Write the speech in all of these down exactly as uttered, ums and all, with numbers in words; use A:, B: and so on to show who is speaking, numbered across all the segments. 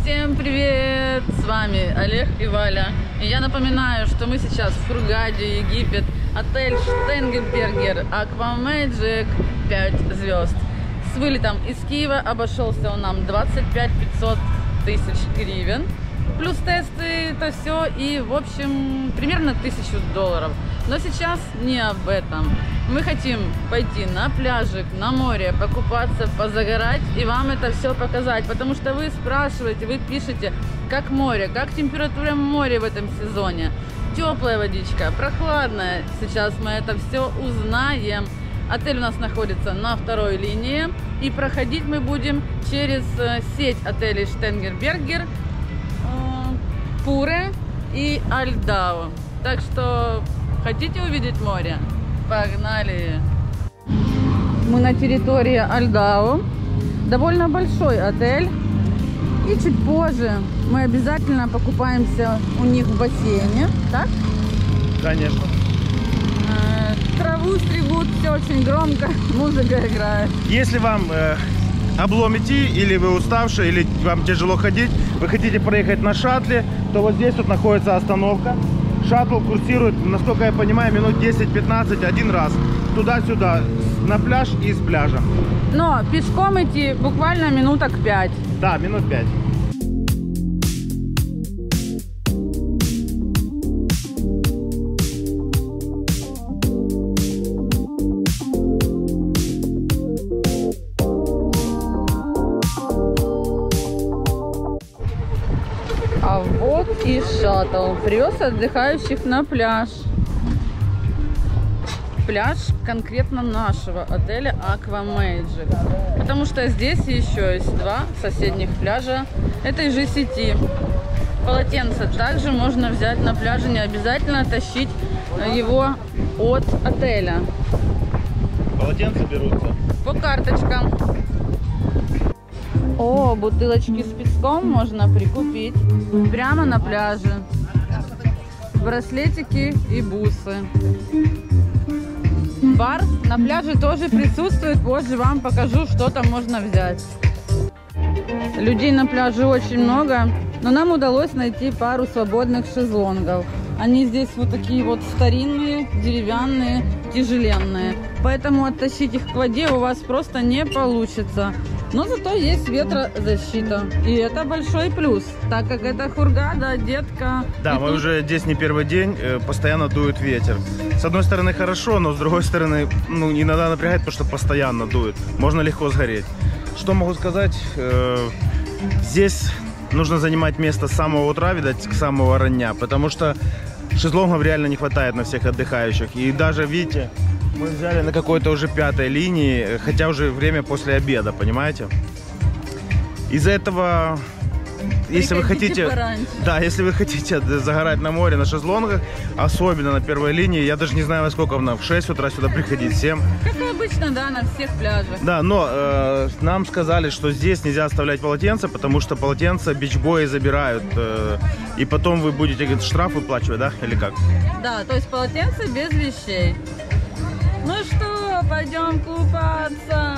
A: Всем привет! С вами Олег и Валя. И я напоминаю, что мы сейчас в Хургаде, Египет, отель Штенгенбергер, Аквамэджик, пять звезд. С вылетом из Киева обошелся он нам двадцать пять пятьсот тысяч гривен. Плюс тесты, то все, и в общем примерно тысячу долларов. Но сейчас не об этом. Мы хотим пойти на пляжик, на море, покупаться, позагорать и вам это все показать. Потому что вы спрашиваете, вы пишете, как море, как температура моря в этом сезоне. Теплая водичка, прохладная. Сейчас мы это все узнаем. Отель у нас находится на второй линии. И проходить мы будем через сеть отелей Штенгенбергер, Пуре и Альдау. Так что хотите увидеть море? Погнали! Мы на территории Альдау. Довольно большой отель. И чуть позже мы обязательно покупаемся у них в бассейне. Так?
B: Конечно.
A: Траву стригут, все очень громко, музыка играет.
B: Если вам э, облом идти, или вы уставшие, или вам тяжело ходить, вы хотите проехать на шаттле, то вот здесь вот находится остановка. Шаттл курсирует, насколько я понимаю, минут десять-пятнадцать один раз. Туда-сюда, на пляж и с пляжа.
A: Но пешком идти буквально минуток пять.
B: Да, минут пять.
A: А вот и шаттл привез отдыхающих на пляж. Пляж конкретно нашего отеля Аквамэджик. Потому что здесь еще есть два соседних пляжа этой же сети. Полотенце также можно взять на пляже, не обязательно тащить его от отеля.
B: Полотенца берутся
A: по карточкам. О, бутылочки с песком можно прикупить прямо на пляже. Браслетики и бусы. Бар на пляже тоже присутствует. Позже вам покажу, что там можно взять. Людей на пляже очень много, но нам удалось найти пару свободных шезлонгов. Они здесь вот такие вот старинные, деревянные, тяжеленные. Поэтому оттащить их к воде у вас просто не получится. Но зато есть ветрозащита. И это большой плюс, так как это Хургада, детка.
B: Да, мы тут... уже здесь не первый день, постоянно дует ветер. С одной стороны хорошо, но с другой стороны, ну, иногда напрягает, потому что постоянно дует. Можно легко сгореть. Что могу сказать? Здесь нужно занимать место с самого утра, видать, к самого рання, потому что шезлонгов реально не хватает на всех отдыхающих. И даже, видите, мы взяли на какой-то уже пятой линии, хотя уже время после обеда, понимаете? Из-за этого, если вы хотите, пораньше. Да, если вы хотите загорать на море на шезлонгах, особенно на первой линии, я даже не знаю, во сколько нам, в шесть утра сюда приходить, в семь.
A: Как обычно, да, на всех пляжах.
B: Да, но э, нам сказали, что здесь нельзя оставлять полотенца, потому что полотенца бичбои забирают, э, и потом вы будете говорит, штраф выплачивать, да, или как?
A: Да, то есть полотенце без вещей. Ну что, пойдем купаться.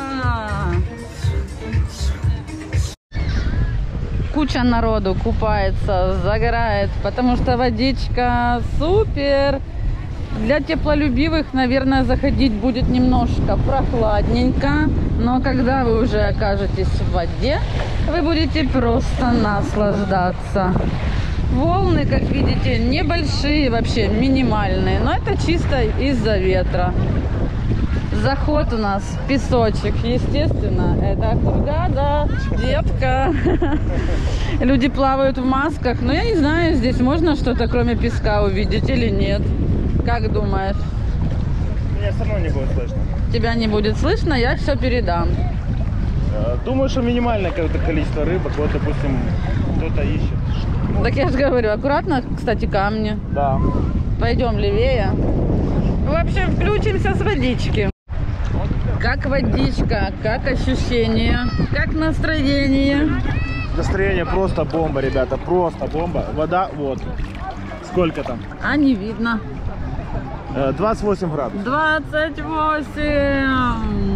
A: Куча народу купается, загорает, потому что водичка супер. Для теплолюбивых, наверное, заходить будет немножко прохладненько, но когда вы уже окажетесь в воде, вы будете просто наслаждаться. Волны, как видите, небольшие, вообще минимальные, но это чисто из-за ветра. Заход у нас песочек, естественно, это Хургада, детка. Люди плавают в масках, но я не знаю, здесь можно что-то кроме песка увидеть или нет. Как думаешь?
B: Меня все равно не будет слышно.
A: Тебя не будет слышно, я все передам.
B: Думаю, что минимальное какое-то количество рыбок, вот, допустим, кто-то ищет.
A: Так я же говорю, аккуратно, кстати, камни.
B: Да.
A: Пойдем левее. В общем, включимся с водички. Как водичка, как ощущение, как настроение?
B: Настроение просто бомба, ребята, просто бомба. Вода, вот. Сколько там?
A: А не видно.
B: двадцать восемь градусов.
A: двадцать восемь.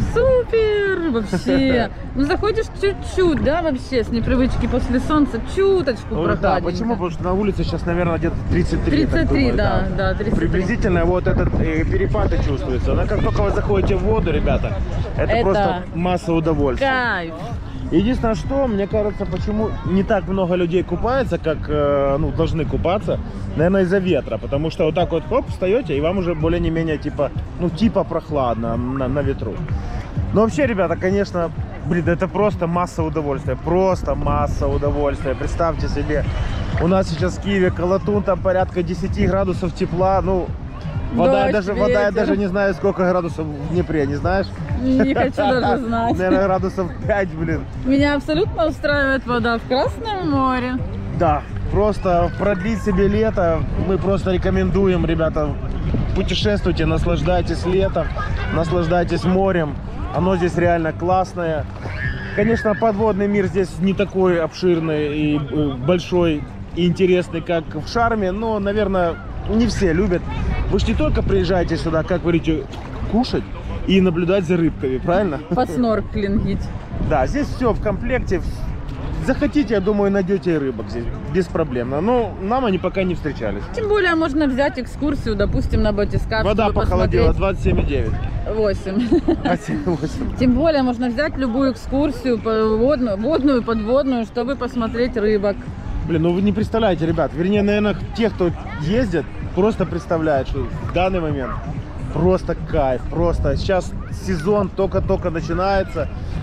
A: Супер! Вообще. Ну заходишь чуть-чуть, да, вообще, с непривычки после солнца, чуточку
B: Ну,
A: прохладненько.
B: да, почему? Потому что на улице сейчас, наверное, где-то тридцать три.
A: тридцать три,
B: так думаю,
A: да, да, тридцать три.
B: Приблизительно вот этот э, перепад и чувствуется. Но как только вы заходите в воду, ребята, это,
A: Это
B: просто масса удовольствия.
A: Кайф.
B: Единственное, что, мне кажется, почему не так много людей купается, как э, ну, должны купаться, наверное, из-за ветра. Потому что вот так вот, хоп, встаете, и вам уже более-не-менее, типа, ну, типа прохладно на, на ветру. Но вообще, ребята, конечно, блин, это просто масса удовольствия. Просто масса удовольствия. Представьте себе, у нас сейчас в Киеве Колотун, там порядка десяти градусов тепла, ну... Вода,
A: Дождь,
B: даже, вода, я
A: ветер.
B: даже не знаю, сколько градусов в Днепре, не знаешь?
A: Не хочу даже знать.
B: Наверное, градусов пять, блин.
A: Меня абсолютно устраивает вода в Красном море.
B: Да, просто продлить себе лето мы просто рекомендуем, ребята. Путешествуйте, наслаждайтесь летом, наслаждайтесь морем. Оно здесь реально классное. Конечно, подводный мир здесь не такой обширный и э, большой и интересный, как в Шарме, но, наверное, не все любят. Вы же не только приезжаете сюда, как вы говорите, кушать и наблюдать за рыбками, правильно?
A: Подснорклингить.
B: Да, здесь все в комплекте. Захотите, я думаю, найдете и рыбок здесь беспроблемно. Но нам они пока не встречались.
A: Тем более можно взять экскурсию, допустим, на батискаф.
B: Вода похолодела, двадцать семь и девять.
A: восемь.
B: двадцать восемь.
A: Тем более можно взять любую экскурсию, водную, водную, подводную, чтобы посмотреть рыбок.
B: Блин, ну вы не представляете, ребят. Вернее, наверное, те, кто ездят, просто представляют, что в данный момент просто кайф. Просто сейчас сезон только-только начинается.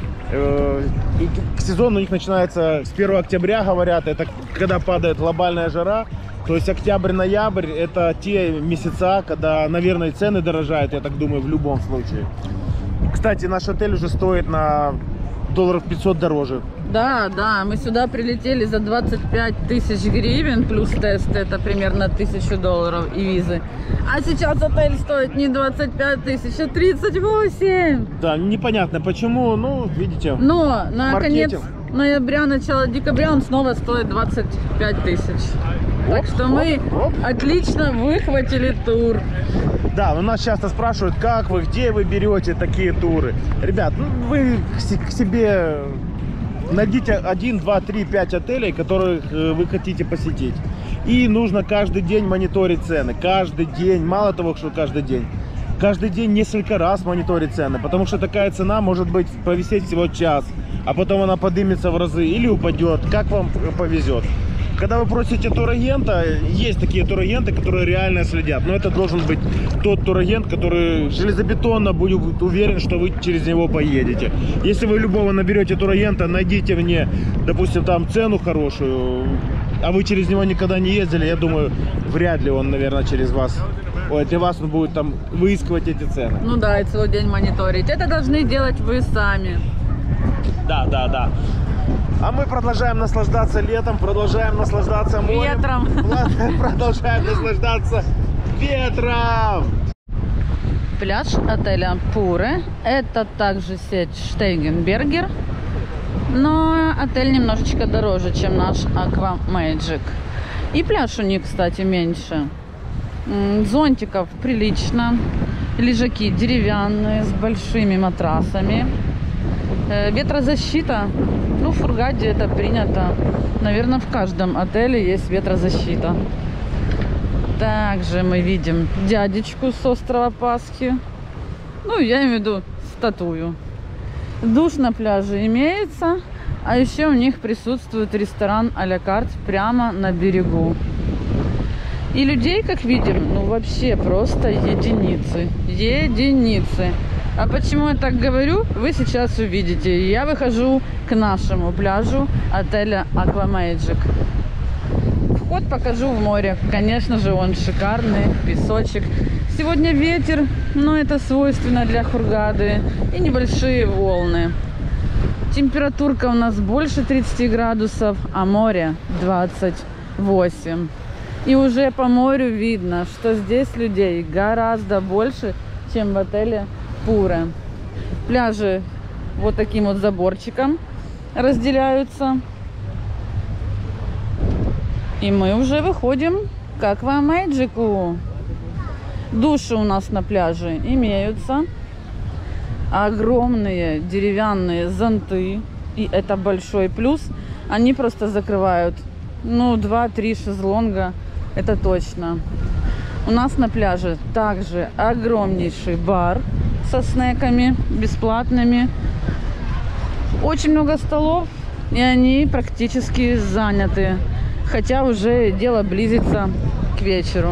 B: Сезон у них начинается с первого октября, говорят. Это когда падает глобальная жара. То есть октябрь-ноябрь это те месяца, когда, наверное, цены дорожают, я так думаю, в любом случае. Кстати, наш отель уже стоит на долларов пятьсот дороже.
A: Да, да, мы сюда прилетели за двадцать пять тысяч гривен, плюс тест, это примерно тысячу долларов и визы. А сейчас отель стоит не двадцать пять тысяч, а тридцать восемь.
B: Да, непонятно почему, ну, видите.
A: Но на конец
B: маркетинг.
A: ноября, начало декабря он снова стоит двадцать пять тысяч. Так
B: Оп,
A: что мы
B: оп, оп.
A: отлично выхватили тур.
B: Да, у нас часто спрашивают, как вы, где вы берете такие туры. Ребят, ну, вы к се- к себе найдите один, два, три, пять отелей, которых э, вы хотите посетить. И нужно каждый день мониторить цены. Каждый день, мало того, что каждый день. Каждый день несколько раз мониторить цены. Потому что такая цена может быть провисеть всего час. А потом она поднимется в разы или упадет. Как вам повезет. Когда вы просите турагента, есть такие турагенты, которые реально следят. Но это должен быть тот турагент, который железобетонно будет уверен, что вы через него поедете. Если вы любого наберете турагента, найдите мне, допустим, там цену хорошую, а вы через него никогда не ездили, я думаю, вряд ли он, наверное, через вас, ой, для вас он будет там выискивать эти цены.
A: Ну да, и целый день мониторить. Это должны делать вы сами.
B: Да, да, да. А мы продолжаем наслаждаться летом, продолжаем наслаждаться морем.
A: Ветром.
B: Продолжаем наслаждаться ветром.
A: Пляж отеля Пуре. Это также сеть Штейгенбергер. Но отель немножечко дороже, чем наш Aqua Magic. И пляж у них, кстати, меньше. М, Зонтиков прилично. Лежаки деревянные с большими матрасами. Э, Ветрозащита. Ну, в Хургаде это принято. Наверное, в каждом отеле есть ветрозащита. Также мы видим дядечку с острова Пасхи. Ну, я имею в виду статую. Душ на пляже имеется. А еще у них присутствует ресторан а-ля карт прямо на берегу. И людей, как видим, ну вообще просто единицы. Единицы. А почему я так говорю, вы сейчас увидите. Я выхожу к нашему пляжу отеля Aqua Magic. Вход покажу в море. Конечно же, он шикарный, песочек. Сегодня ветер, но это свойственно для Хургады. И небольшие волны. Температурка у нас больше тридцати градусов, а море двадцать восемь. И уже по морю видно, что здесь людей гораздо больше, чем в отеле Пуре. Пляжи вот таким вот заборчиком разделяются. И мы уже выходим к Aqua Magic. Души у нас на пляже имеются. огромные деревянные зонты. И это большой плюс. Они просто закрывают, ну, два-три шезлонга. Это точно. У нас на пляже также огромнейший бар со снеками бесплатными. Очень много столов, и они практически заняты. Хотя уже дело близится к вечеру.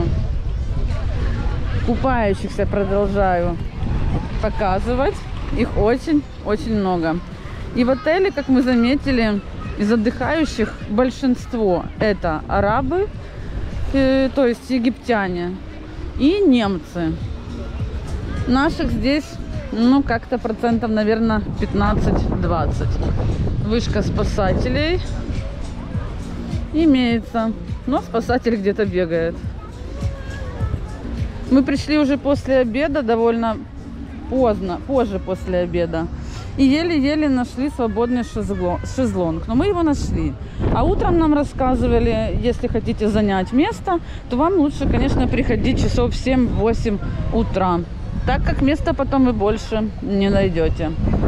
A: Купающихся продолжаю показывать. Их очень-очень много. И в отеле, как мы заметили, из отдыхающих большинство это арабы, э, то есть египтяне, и немцы. Наших здесь, ну, как-то процентов, наверное, пятнадцать-двадцать. Вышка спасателей имеется, но спасатель где-то бегает. Мы пришли уже после обеда, довольно поздно, позже после обеда. И еле-еле нашли свободный шезлонг. Но мы его нашли. А утром нам рассказывали, если хотите занять место, то вам лучше, конечно, приходить часов в семь-восемь утра. Так как места потом вы больше не найдете.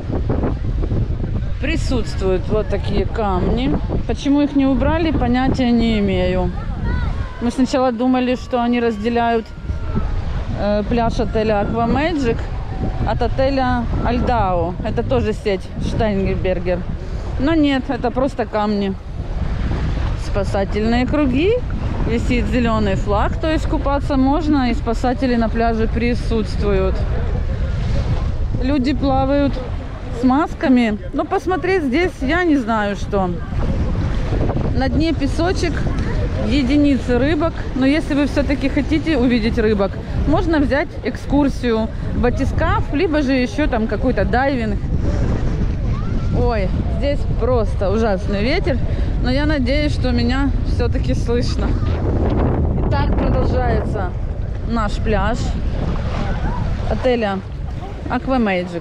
A: Присутствуют вот такие камни. Почему их не убрали, понятия не имею. Мы сначала думали, что они разделяют э, пляж отеля Aqua Magic от отеля Альдау. Это тоже сеть Штайнгенбергер. Но нет, это просто камни. Спасательные круги. Висит зеленый флаг, то есть купаться можно, и спасатели на пляже присутствуют. Люди плавают с масками. Но посмотреть здесь я не знаю что. На дне песочек, единицы рыбок. Но если вы все-таки хотите увидеть рыбок, можно взять экскурсию в батискаф, либо же еще там какой-то дайвинг. Ой, здесь просто ужасный ветер, но я надеюсь, что меня все-таки слышно. Итак, продолжается наш пляж отеля Aqua Magic.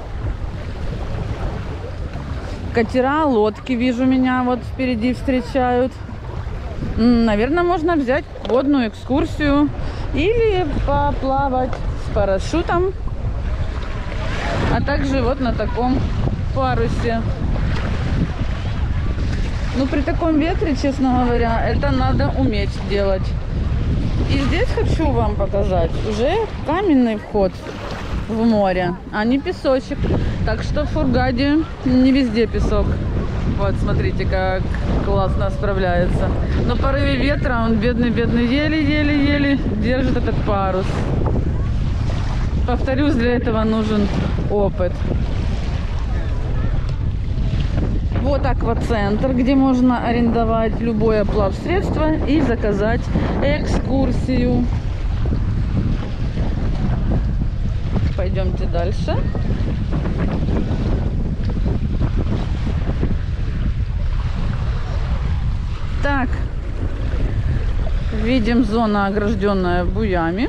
A: Катера, лодки, вижу, меня вот впереди встречают. Наверное, можно взять водную экскурсию или поплавать с парашютом, а также вот на таком парусе. Ну, при таком ветре, честно говоря, это надо уметь делать. И здесь хочу вам показать уже каменный вход в море, а не песочек. Так что в Хургаде не везде песок. Вот, смотрите, как классно справляется. Но в порыве ветра он бедный-бедный еле-еле-еле держит этот парус. Повторюсь, для этого нужен опыт. Вот аквацентр, где можно арендовать любое плавсредство и заказать экскурсию. Пойдемте дальше. Так, видим, зона огражденная буями.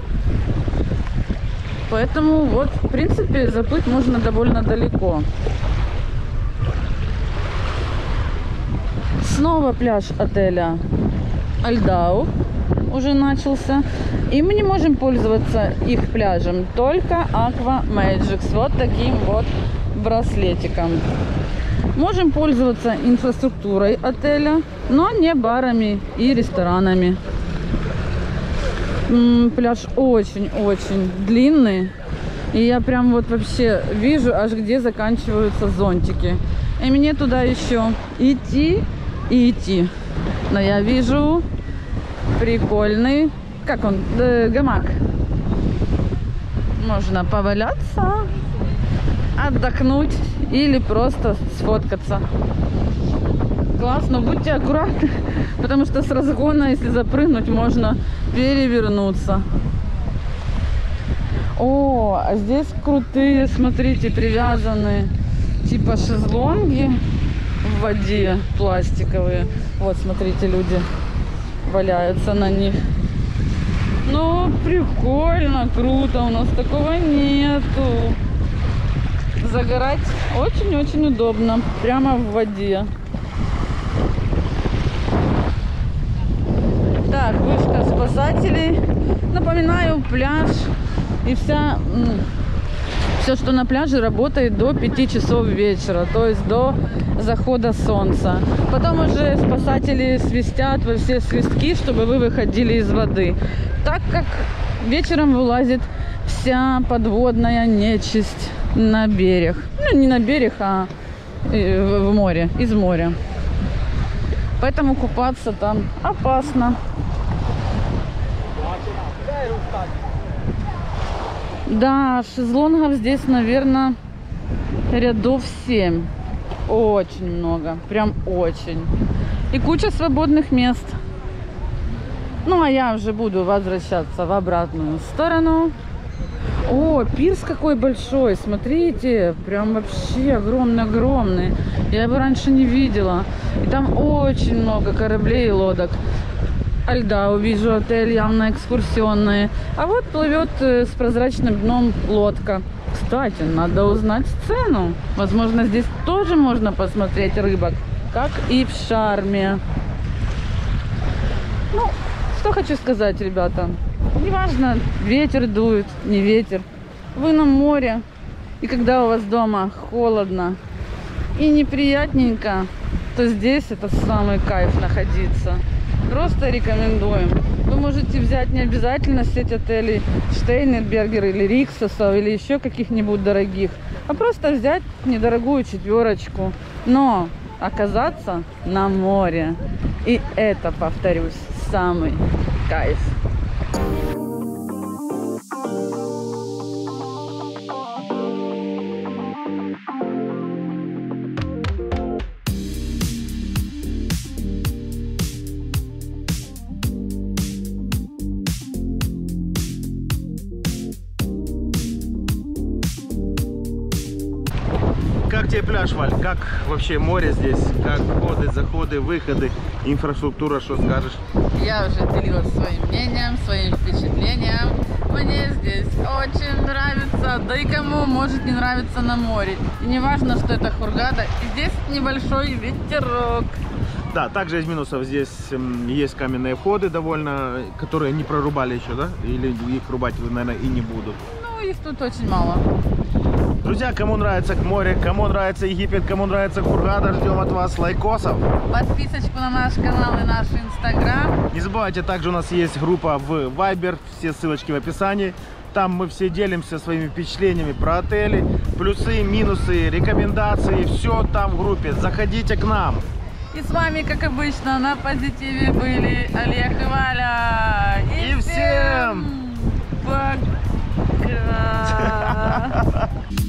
A: Поэтому вот, в принципе, заплыть можно довольно далеко. Снова пляж отеля Альдау уже начался. И мы не можем пользоваться их пляжем, только Aqua Magic с вот таким вот браслетиком. Можем пользоваться инфраструктурой отеля, но не барами и ресторанами. М-м, пляж очень-очень длинный. И я прям вот вообще вижу, аж где заканчиваются зонтики. И мне туда еще идти и идти. Но я вижу прикольный, как он, э, гамак. Можно поваляться, отдохнуть или просто сфоткаться. Классно, будьте аккуратны, потому что с разгона, если запрыгнуть, можно перевернуться. О, а здесь крутые, смотрите, привязанные типа шезлонги в воде, пластиковые. Вот, смотрите, люди валяются на них. Ну, прикольно, круто, у нас такого нету. Загорать очень-очень удобно, прямо в воде. Так, вышка спасателей. Напоминаю, пляж и вся, Все, что на пляже, работает до пяти часов вечера, то есть до захода солнца. Потом уже спасатели свистят во все свистки, чтобы вы выходили из воды. Так как вечером вылазит вся подводная нечисть на берег. Ну, не на берег, а в море, из моря. Поэтому купаться там опасно. Да, шезлонгов здесь, наверное, рядов семь. Очень много, прям очень. И куча свободных мест. Ну, а я уже буду возвращаться в обратную сторону. О, пирс какой большой, смотрите, прям вообще огромный-огромный. Я его раньше не видела. И там очень много кораблей и лодок. А льда увижу, отель явно экскурсионный. А вот плывет с прозрачным дном лодка. Кстати, надо узнать цену. Возможно, здесь тоже можно посмотреть рыбок, как и в Шарме. Ну, что хочу сказать, ребята. Неважно, ветер дует, не ветер. Вы на море. И когда у вас дома холодно и неприятненько, то здесь это самый кайф находиться. Просто рекомендуем. Вы можете взять не обязательно сеть отелей Штейнбергер или Риксосов или еще каких-нибудь дорогих, а просто взять недорогую четверочку, но оказаться на море. И это, повторюсь, самый кайф.
B: Как тебе пляж, Валь? Как вообще море здесь? Как входы, заходы, выходы, инфраструктура, что скажешь?
A: Я уже делилась своим мнением, своим впечатлением. Мне здесь очень нравится, да и кому может не нравиться на море. И не важно, что это Хургада, и здесь небольшой ветерок.
B: Да, также из минусов здесь м, есть каменные входы довольно, которые не прорубали еще, да? Или их рубать, наверное, и не будут.
A: Ну, их тут очень мало.
B: Друзья, кому нравится море, кому нравится Египет, кому нравится Хургада, ждем от вас лайкосов.
A: Подписочку на наш канал и наш инстаграм.
B: Не забывайте, также у нас есть группа в Viber, все ссылочки в описании. Там мы все делимся своими впечатлениями про отели, плюсы, минусы, рекомендации, все там в группе. Заходите к нам.
A: И с вами, как обычно, на позитиве были Олег и Валя.
B: И, и всем
A: пока!